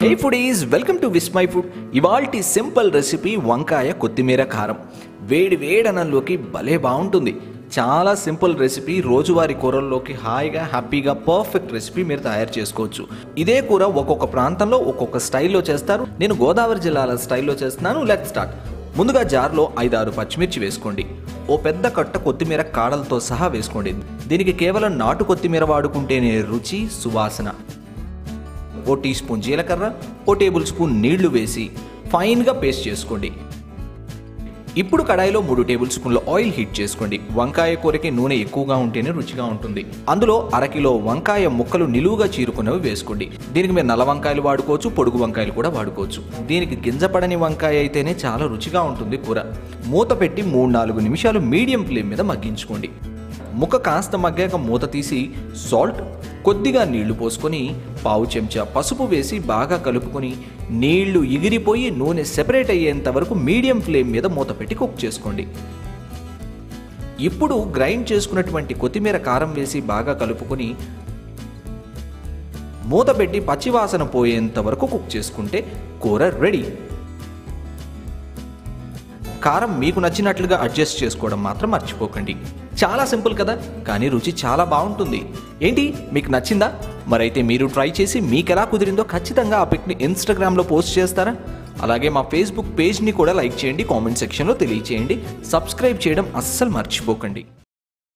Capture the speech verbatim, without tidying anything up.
Hey foodies, welcome to Vismai food. ఇవాల్టి simple recipe వంకాయ కొత్తిమీర కారం. వేడి వేడనంలోకి భలే బాగుంటుంది. చాలా సింపుల్ రెసిపీ, రోజువారీ కూరల్లోకి హాయిగా హ్యాపీగా పర్ఫెక్ట్ రెసిపీ మీరు తయారు చేసుకోవచ్చు. ఇదే కూర ఒక్కొక్క ప్రాంతంలో ఒక్కొక్క స్టైల్లో చేస్తారు. నేను గోదావరి జిల్లాల స్టైల్లో చేస్తున్నాను. Let start. ముందుగా జార్లో ఐదారు పచ్చిమిర్చి వేసుకోండి. ఓ పెద్ద కట్ట కొత్తిమీర కాడలతో సహా వేసుకోండి. దీనికి కేవలం నాటు కొత్తిమీర వాడుకుంటేనే రుచి, సువాసన. ఓ టీ స్పూన్ జీలకర్ర, ఓ టేబుల్ స్పూన్ నీళ్లు వేసి ఫైన్గా పేస్ట్ చేసుకోండి. ఇప్పుడు కడాయిలో మూడు టేబుల్ స్పూన్ల ఆయిల్ హీట్ చేసుకోండి. వంకాయ కూరకి నూనె ఎక్కువగా ఉంటేనే రుచిగా ఉంటుంది. అందులో అరకిలో వంకాయ ముక్కలు నిలువుగా చీరుకున్నవి వేసుకోండి. దీనికి మీరు నల్ల వంకాయలు వాడుకోవచ్చు, పొడుగు వంకాయలు కూడా వాడుకోవచ్చు. దీనికి గింజపడని వంకాయ అయితేనే చాలా రుచిగా ఉంటుంది కూర. మూత పెట్టి మూడు నాలుగు నిమిషాలు మీడియం ఫ్లేమ్ మీద మగ్గించుకోండి. ముక్క కాస్త మగ్గాక మూత తీసి సాల్ట్, కొద్దిగా నీళ్లు పోసుకొని పావు చెంచా పసుపు వేసి బాగా కలుపుకొని నీళ్లు ఎగిరిపోయి నూనె సెపరేట్ అయ్యేంత వరకు మీడియం ఫ్లేమ్ మీద మూత పెట్టి కుక్ చేసుకోండి. ఇప్పుడు గ్రైండ్ చేసుకున్నటువంటి కొత్తిమీర కారం వేసి బాగా కలుపుకొని మూత పెట్టి పచ్చివాసన పోయేంత వరకు కుక్ చేసుకుంటే కూర రెడీ. కారం మీకు నచ్చినట్లుగా అడ్జస్ట్ చేసుకోవడం మాత్రం మర్చిపోకండి. చాలా సింపుల్ కదా, కానీ రుచి చాలా బాగుంటుంది. ఏంటి, మీకు నచ్చిందా? మరైతే మీరు ట్రై చేసి మీకు ఎలా కుదిరిందో ఖచ్చితంగా ఆ పిక్ని ఇన్స్టాగ్రామ్లో పోస్ట్ చేస్తారా? అలాగే మా ఫేస్బుక్ పేజ్ని కూడా లైక్ చేయండి, కామెంట్ సెక్షన్లో తెలియచేయండి. సబ్స్క్రైబ్ చేయడం అస్సలు మర్చిపోకండి.